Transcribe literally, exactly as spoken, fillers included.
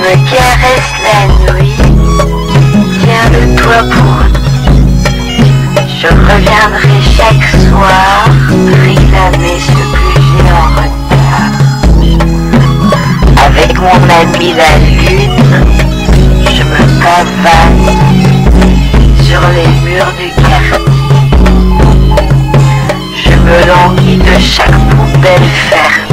me caresse la nuit, tiens le toit pour nous. Je reviendrai chaque soir réclamer ce que j'ai en retard. Avec mon ami la lune, je me pavane sur les murs du quartier. Je me languis de chaque poubelle fermée.